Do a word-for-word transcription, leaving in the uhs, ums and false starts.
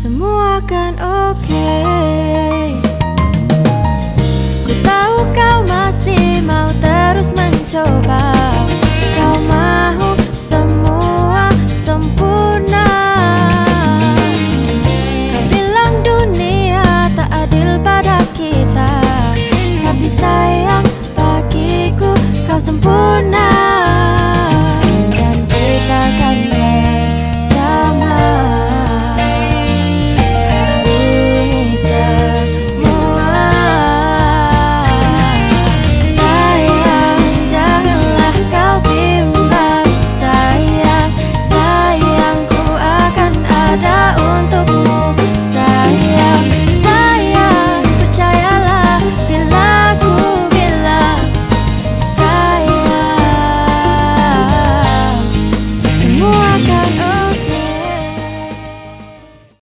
semua akan oke. Ku tahu kau masih mau terus mencoba.